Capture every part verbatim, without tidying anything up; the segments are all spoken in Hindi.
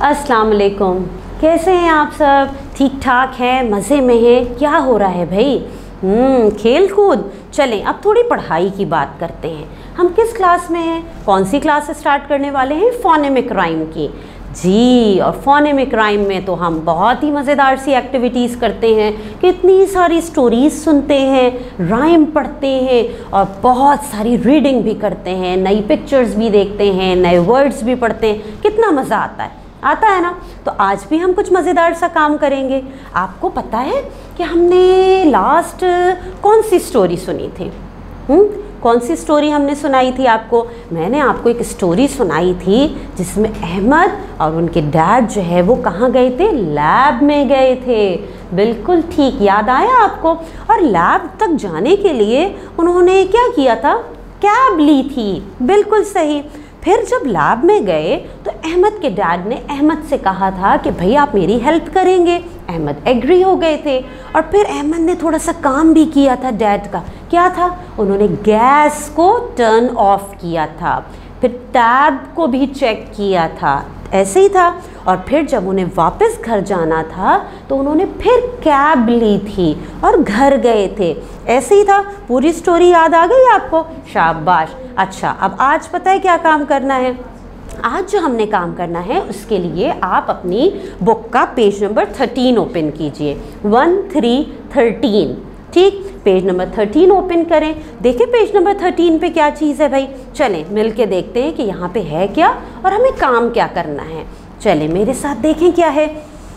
अस्सलाम वालेकुम। कैसे हैं आप सब? ठीक ठाक हैं, मज़े में हैं? क्या हो रहा है भाई? हम्म खेल कूद। चलें अब थोड़ी पढ़ाई की बात करते हैं। हम किस क्लास में हैं? कौन सी क्लास स्टार्ट करने वाले हैं? फोनेमिक राइम की। जी, और फोनेमिक राइम में तो हम बहुत ही मज़ेदार सी एक्टिविटीज़ करते हैं, कितनी सारी स्टोरीज़ सुनते हैं, राइम पढ़ते हैं और बहुत सारी रीडिंग भी करते हैं, नई पिक्चर्स भी देखते हैं, नए वर्ड्स भी पढ़ते हैं। कितना मज़ा आता है आता है ना। तो आज भी हम कुछ मज़ेदार सा काम करेंगे। आपको पता है कि हमने लास्ट कौन सी स्टोरी सुनी थी? हुँ? कौन सी स्टोरी हमने सुनाई थी आपको? मैंने आपको एक स्टोरी सुनाई थी जिसमें अहमद और उनके डैड जो है वो कहाँ गए थे? लैब में गए थे। बिल्कुल ठीक, याद आया आपको? और लैब तक जाने के लिए उन्होंने क्या किया था? कैब ली थी। बिल्कुल सही। फिर जब लैब में गए तो अहमद के डैड ने अहमद से कहा था कि भाई आप मेरी हेल्प करेंगे। अहमद एग्री हो गए थे और फिर अहमद ने थोड़ा सा काम भी किया था डैड का। क्या था? उन्होंने गैस को टर्न ऑफ किया था, फिर टैब को भी चेक किया था। ऐसे ही था। और फिर जब उन्हें वापस घर जाना था तो उन्होंने फिर कैब ली थी और घर गए थे। ऐसे ही था। पूरी स्टोरी याद आ गई आपको? शाबाश। अच्छा, अब आज पता है क्या काम करना है? आज जो हमने काम करना है उसके लिए आप अपनी बुक का पेज नंबर थर्टीन ओपन कीजिए। One three thirteen. ठीक, पेज नंबर थर्टीन ओपन करें। देखें पेज नंबर थर्टीन पे क्या चीज़ है भाई। चलें मिल के देखते हैं कि यहाँ पे है क्या और हमें काम क्या करना है। चलें मेरे साथ देखें क्या है।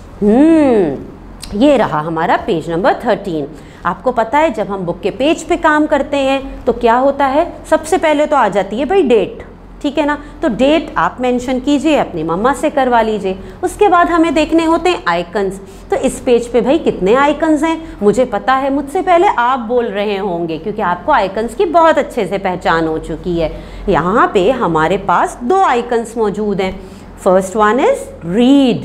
हम्म ये रहा हमारा पेज नंबर थर्टीन। आपको पता है जब हम बुक के पेज पे काम करते हैं तो क्या होता है? सबसे पहले तो आ जाती है भाई डेट। ठीक है ना। तो डेट आप मेंशन कीजिए, अपनी मम्मा से करवा लीजिए। उसके बाद हमें देखने होते हैं आइकन्स। तो इस पेज पे भाई कितने आइकन्स हैं? मुझे पता है, मुझसे पहले आप बोल रहे होंगे क्योंकि आपको आइकन्स की बहुत अच्छे से पहचान हो चुकी है। यहाँ पे हमारे पास दो आइकन्स मौजूद हैं। First one is read,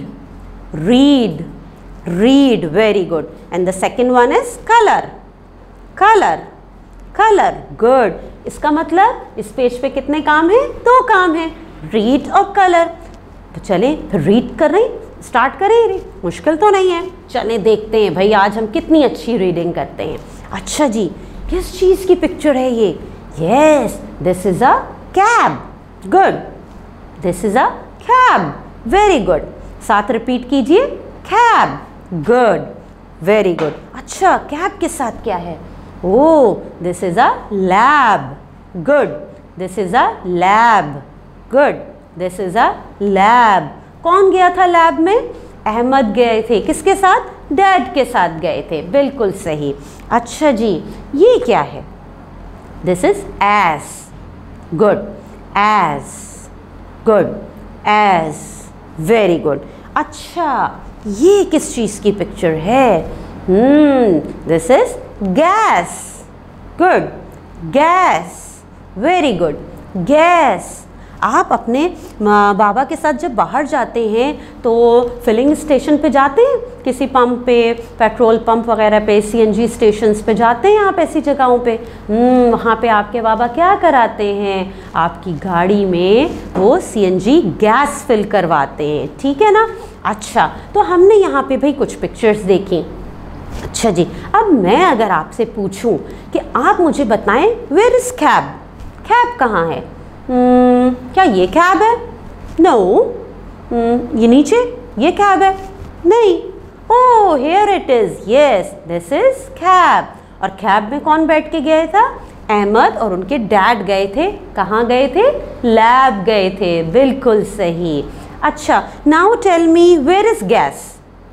read, read, very good. And the second one is colour, colour, colour, good. इसका मतलब इस पेज पे कितने काम हैं? दो काम हैं, रीड और कलर। तो चलें फिर रीड कर रहे हैं, स्टार्ट करें। रे मुश्किल तो नहीं है। चलें देखते हैं भाई आज हम कितनी अच्छी रीडिंग करते हैं। अच्छा जी, किस चीज़ की पिक्चर है ये? Yes, this is a cab. Good, this is a cab. Very good. साथ रिपीट कीजिए, कैब। Good, very good. अच्छा, कैब के साथ क्या है? Oh, this is a lab. Good. This is a lab. Good. This is a lab. कौन गया था लैब में? अहमद गए थे। किसके साथ? डैड के साथ गए थे। बिल्कुल सही। अच्छा जी, ये क्या है? This is as. Good. As. Good. As. Very good. अच्छा, ये किस चीज़ की पिक्चर है? Hmm. This is gas. Good, gas. Very good, gas. आप अपने बाबा के साथ जब बाहर जाते हैं तो फिलिंग स्टेशन पे जाते हैं, किसी पंप पे, पेट्रोल पंप वगैरह पे, सीएनजी स्टेशंस पे जाते हैं आप ऐसी जगहों पे। वहाँ पे आपके बाबा क्या कराते हैं? आपकी गाड़ी में वो सीएनजी गैस फिल करवाते हैं। ठीक है ना। अच्छा, तो हमने यहाँ पे भाई कुछ पिक्चर्स देखी। अच्छा जी, अब मैं अगर आपसे पूछूं कि आप मुझे बताएं वेयर इज कैब, कैब कहाँ है? hmm, क्या ये कैब है? नो। no. ये नीचे ये कैब है? नहीं। Oh, here it is. Yes, this is cab. और कैब में कौन बैठ के गया था? अहमद और उनके डैड गए थे। कहाँ गए थे? लैब गए थे। बिल्कुल सही। अच्छा, now tell me where is gas,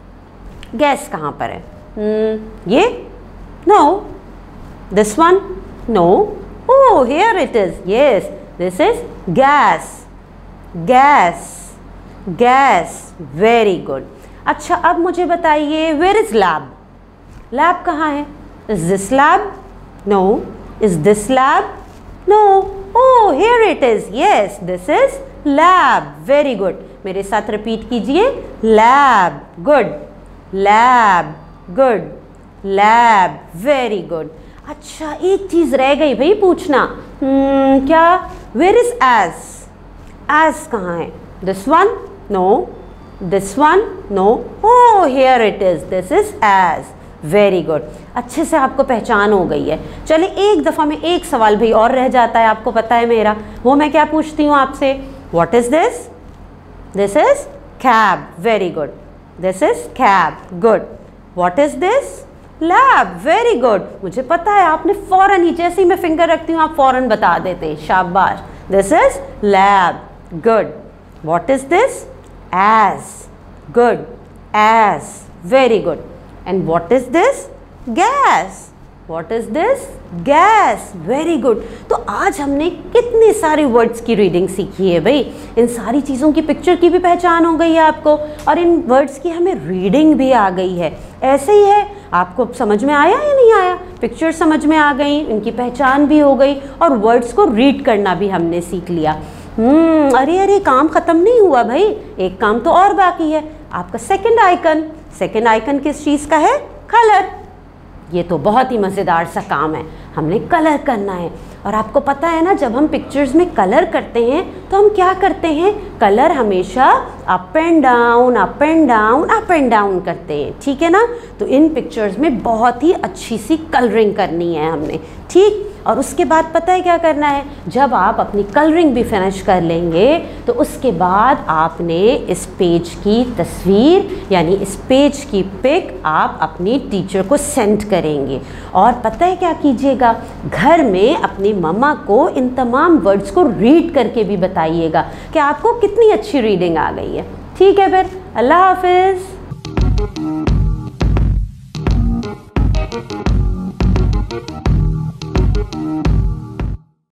gas कहाँ पर है? Hmm, ये? No. This one? No. Oh, here it is. Yes, this is gas. Gas. Gas. Very good. अच्छा, अब मुझे बताइए where is lab? Lab कहाँ है? Is this lab? No. Is this lab? No. Oh, here it is. Yes, this is lab. Very good. मेरे साथ रिपीट कीजिए, lab. Good. Lab. Good, lab. Very good. अच्छा, एक चीज़ रह गई भाई पूछना। hmm, क्या? वेयर इज एज, एज कहाँ है? This one? No. This one, no, oh here it is, this is edge. Very good, अच्छे से आपको पहचान हो गई है। चलिए एक दफ़ा में एक सवाल भी और रह जाता है, आपको पता है मेरा, वो मैं क्या पूछती हूँ आपसे, what is this? This is cab. Very good, this is cab. Good. What is this? Lab. Very good, मुझे पता है आपने फौरन ही, जैसे ही मैं फिंगर रखती हूँ आप फौरन बता देते हैं, शाबाश। This is lab. Good. What is this? Edge. Good, edge. Very good. And what is this? Gas. What is this? Gas. Very good. तो आज हमने कितने सारे वर्ड्स की रीडिंग सीखी है भाई। इन सारी चीज़ों की पिक्चर की भी पहचान हो गई है आपको, और इन वर्ड्स की हमें रीडिंग भी आ गई है। ऐसे ही है, आपको समझ में आया या नहीं आया? पिक्चर समझ में आ गई, इनकी पहचान भी हो गई, और वर्ड्स को रीड करना भी हमने सीख लिया। हम्म अरे अरे काम ख़त्म नहीं हुआ भाई, एक काम तो और बाकी है, आपका सेकंड आइकन। सेकंड आइकन किस चीज़ का है? कलर। ये तो बहुत ही मज़ेदार सा काम है, हमने कलर करना है। और आपको पता है ना, जब हम पिक्चर्स में कलर करते हैं तो हम क्या करते हैं, कलर हमेशा up and down, up and down, up and down करते हैं, ठीक है ना। तो इन पिक्चर्स में बहुत ही अच्छी सी कलरिंग करनी है हमने, ठीक। और उसके बाद पता है क्या करना है, जब आप अपनी कलरिंग भी फिनिश कर लेंगे तो उसके बाद आपने इस पेज की तस्वीर, यानी इस पेज की पिक आप अपनी टीचर को सेंड करेंगे। और पता है क्या कीजिएगा, घर में अपनी मम्मा को इन तमाम वर्ड्स को रीड करके भी बताइएगा कि आपको कितनी अच्छी रीडिंग आ गई है। ठीक है, फिर अल्लाह हाफिज़।